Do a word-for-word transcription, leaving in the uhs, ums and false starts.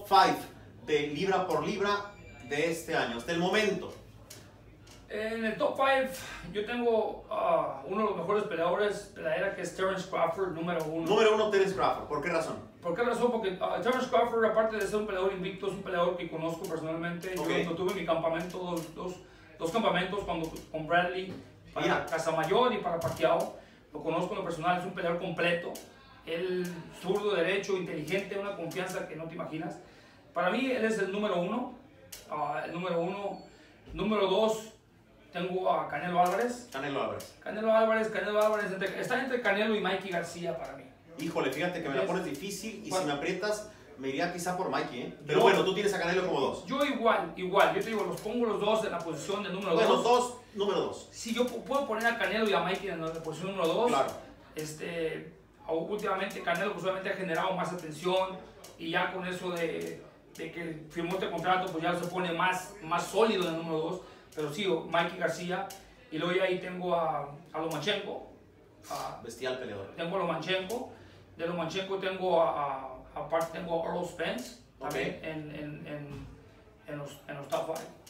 top cinco de libra por libra de este año, hasta el momento? En el top cinco yo tengo uh, uno de los mejores peleadores de la era, que es Terence Crawford, número uno. Número uno, Terence Crawford. ¿Por qué razón? ¿Por qué razón? Porque uh, Terence Crawford, aparte de ser un peleador invicto, es un peleador que conozco personalmente. Okay. Yo lo tuve en mi campamento, dos, dos, dos campamentos cuando, con Bradley, para Mira. Casamayor y para Pacquiao. Lo conozco en lo personal, es un peleador completo. Él, zurdo, derecho, inteligente, una confianza que no te imaginas. Para mí, él es el número uno. Uh, el número uno. Número dos, tengo a Canelo Álvarez. Canelo Álvarez. Canelo Álvarez, Canelo Álvarez, entre, está entre Canelo y Mikey García para mí. Híjole, fíjate que me la pones difícil y ¿Cuál? si me aprietas me iría quizá por Mikey, ¿eh? Pero Yo- bueno, tú tienes a Canelo como dos. Yo igual, igual, yo te digo, los pongo los dos en la posición del número Bueno, dos. dos, número dos. Si yo pu- puedo poner a Canelo y a Mikey en la posición número dos, Claro. este, últimamente Canelo pues obviamente ha generado más atención y ya con eso de, de que firmó este contrato pues ya se pone más, más sólido en el número dos, pero sí, Mikey García, y luego ya ahí tengo a, a Lomachenko, a, Bestial peleador. tengo a Lomachenko, de Lomachenko tengo a, a aparte tengo a Earl Spence también Ok. en, en, en, en los, en los top cinco.